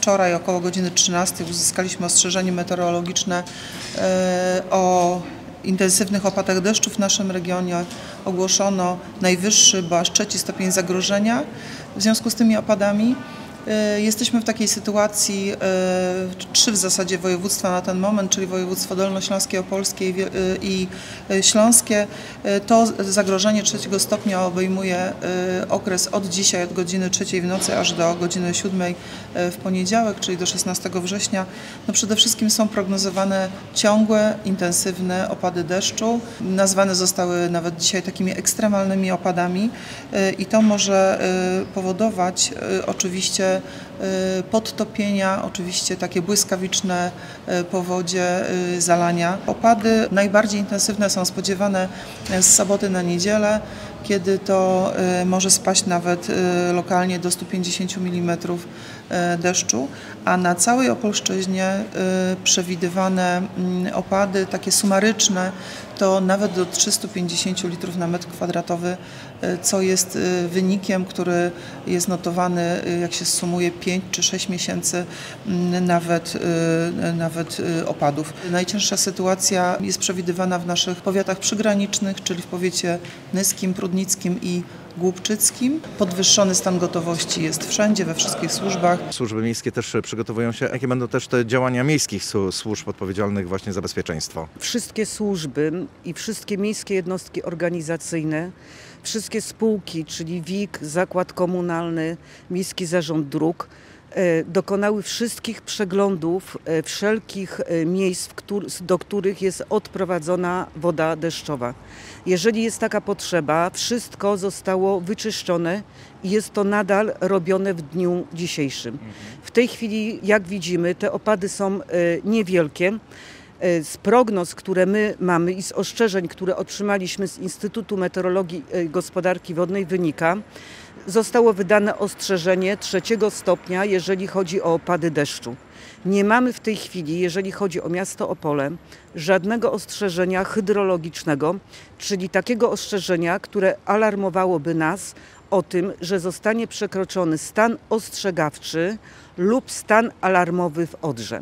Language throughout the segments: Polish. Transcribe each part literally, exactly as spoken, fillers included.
wczoraj około godziny trzynastej uzyskaliśmy ostrzeżenie meteorologiczne o intensywnych opadach deszczu w naszym regionie. Ogłoszono najwyższy, bo aż trzeci stopień zagrożenia w związku z tymi opadami. Jesteśmy w takiej sytuacji, trzy w zasadzie województwa na ten moment, czyli województwo dolnośląskie, opolskie i śląskie. To zagrożenie trzeciego stopnia obejmuje okres od dzisiaj, od godziny trzeciej w nocy aż do godziny siódmej w poniedziałek, czyli do szesnastego września. No przede wszystkim są prognozowane ciągłe, intensywne opady deszczu. Nazwane zostały nawet dzisiaj takimi ekstremalnymi opadami i to może powodować oczywiście podtopienia, oczywiście takie błyskawiczne powodzie, zalania. Opady najbardziej intensywne są spodziewane z soboty na niedzielę, kiedy to może spaść nawet lokalnie do stu pięćdziesięciu milimetrów deszczu, a na całej Opolszczyźnie przewidywane opady takie sumaryczne to nawet do trzystu pięćdziesięciu litrów na metr kwadratowy, co jest wynikiem, który jest notowany, jak się sumuje pięć czy sześć miesięcy nawet, nawet opadów. Najcięższa sytuacja jest przewidywana w naszych powiatach przygranicznych, czyli w powiecie nyskim, prudnickim i głubczyckim. Podwyższony stan gotowości jest wszędzie, we wszystkich służbach. Służby miejskie też przygotowują się. Jakie będą też te działania miejskich służb odpowiedzialnych właśnie za bezpieczeństwo? Wszystkie służby i wszystkie miejskie jednostki organizacyjne, wszystkie spółki, czyli W I K, Zakład Komunalny, Miejski Zarząd Dróg, dokonały wszystkich przeglądów wszelkich miejsc, do których jest odprowadzona woda deszczowa. Jeżeli jest taka potrzeba, wszystko zostało wyczyszczone i jest to nadal robione w dniu dzisiejszym. W tej chwili, jak widzimy, te opady są niewielkie. Z prognoz, które my mamy i z ostrzeżeń, które otrzymaliśmy z Instytutu Meteorologii i Gospodarki Wodnej wynika, zostało wydane ostrzeżenie trzeciego stopnia, jeżeli chodzi o opady deszczu. Nie mamy w tej chwili, jeżeli chodzi o miasto Opole, żadnego ostrzeżenia hydrologicznego, czyli takiego ostrzeżenia, które alarmowałoby nas o tym, że zostanie przekroczony stan ostrzegawczy lub stan alarmowy w Odrze.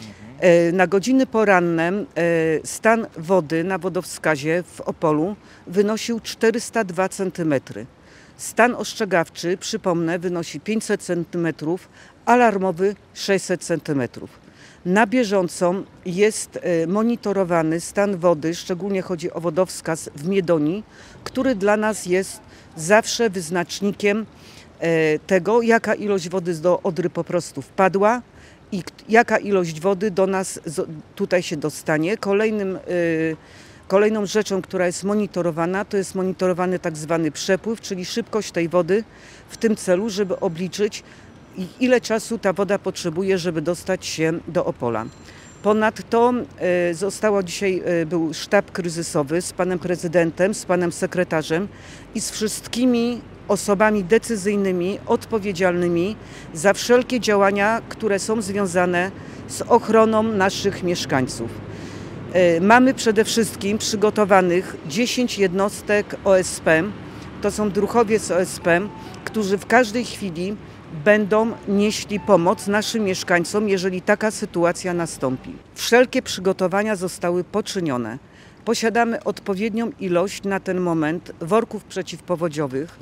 Na godziny poranne stan wody na wodowskazie w Opolu wynosił czterysta dwa centymetry. Stan ostrzegawczy, przypomnę, wynosi pięćset centymetrów, alarmowy sześćset centymetrów. Na bieżąco jest monitorowany stan wody, szczególnie chodzi o wodowskaz w Miedonii, który dla nas jest zawsze wyznacznikiem tego, jaka ilość wody do Odry po prostu wpadła i jaka ilość wody do nas tutaj się dostanie. Kolejnym Kolejną rzeczą, która jest monitorowana, to jest monitorowany tak zwany przepływ, czyli szybkość tej wody w tym celu, żeby obliczyć, ile czasu ta woda potrzebuje, żeby dostać się do Opola. Ponadto zostało dzisiaj, był sztab kryzysowy z panem prezydentem, z panem sekretarzem i z wszystkimi osobami decyzyjnymi, odpowiedzialnymi za wszelkie działania, które są związane z ochroną naszych mieszkańców. Mamy przede wszystkim przygotowanych dziesięć jednostek O S P, to są druhowie z O S P, którzy w każdej chwili będą nieśli pomoc naszym mieszkańcom, jeżeli taka sytuacja nastąpi. Wszelkie przygotowania zostały poczynione. Posiadamy odpowiednią ilość na ten moment worków przeciwpowodziowych,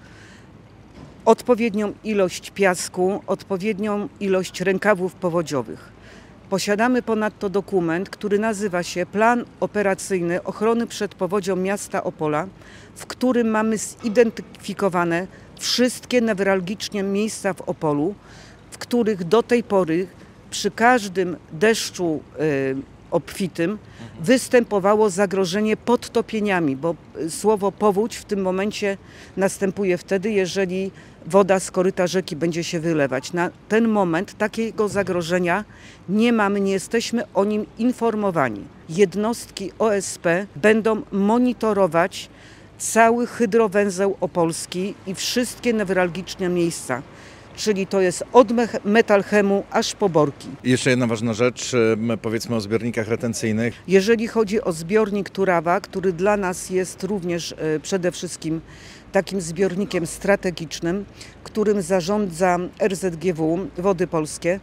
odpowiednią ilość piasku, odpowiednią ilość rękawów powodziowych. Posiadamy ponadto dokument, który nazywa się Plan Operacyjny Ochrony przed Powodzią Miasta Opola, w którym mamy zidentyfikowane wszystkie newralgiczne miejsca w Opolu, w których do tej pory przy każdym deszczu y, obfitym występowało zagrożenie podtopieniami, bo słowo powódź w tym momencie następuje wtedy, jeżeli woda z koryta rzeki będzie się wylewać. Na ten moment takiego zagrożenia nie mamy, nie jesteśmy o nim informowani. Jednostki O S P będą monitorować cały hydrowęzeł opolski i wszystkie newralgiczne miejsca. Czyli to jest od Metalchemu aż po Borki. I jeszcze jedna ważna rzecz, powiedzmy o zbiornikach retencyjnych. Jeżeli chodzi o zbiornik Turawa, który dla nas jest również przede wszystkim takim zbiornikiem strategicznym, którym zarządza R Z G W, Wody Polskie,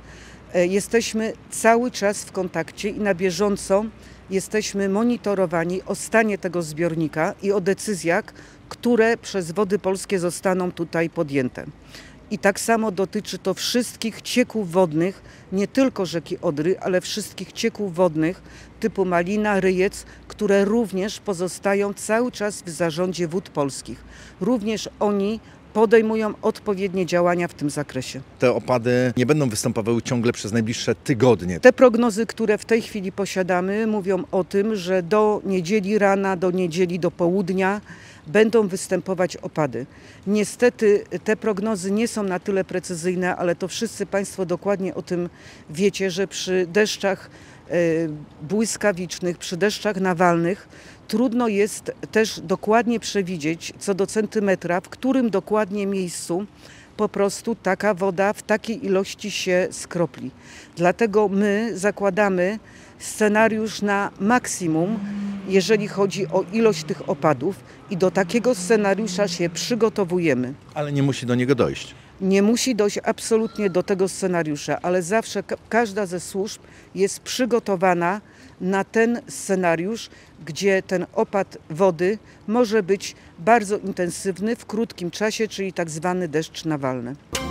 E, Jesteśmy cały czas w kontakcie i na bieżąco jesteśmy monitorowani o stanie tego zbiornika i o decyzjach, które przez Wody Polskie zostaną tutaj podjęte. I tak samo dotyczy to wszystkich cieków wodnych, nie tylko rzeki Odry, ale wszystkich cieków wodnych typu Malina, Ryjec, które również pozostają cały czas w zarządzie Wód Polskich. Również oni podejmują odpowiednie działania w tym zakresie. Te opady nie będą występowały ciągle przez najbliższe tygodnie. Te prognozy, które w tej chwili posiadamy, mówią o tym, że do niedzieli rana, do niedzieli do południa będą występować opady. Niestety te prognozy nie są na tyle precyzyjne, ale to wszyscy Państwo dokładnie o tym wiecie, że przy deszczach e, błyskawicznych, przy deszczach nawalnych trudno jest też dokładnie przewidzieć co do centymetra, w którym dokładnie miejscu po prostu taka woda w takiej ilości się skropli. Dlatego my zakładamy scenariusz na maksimum, jeżeli chodzi o ilość tych opadów i do takiego scenariusza się przygotowujemy. Ale nie musi do niego dojść. Nie musi dojść absolutnie do tego scenariusza, ale zawsze ka- każda ze służb jest przygotowana na ten scenariusz, gdzie ten opad wody może być bardzo intensywny w krótkim czasie, czyli tak zwany deszcz nawalny.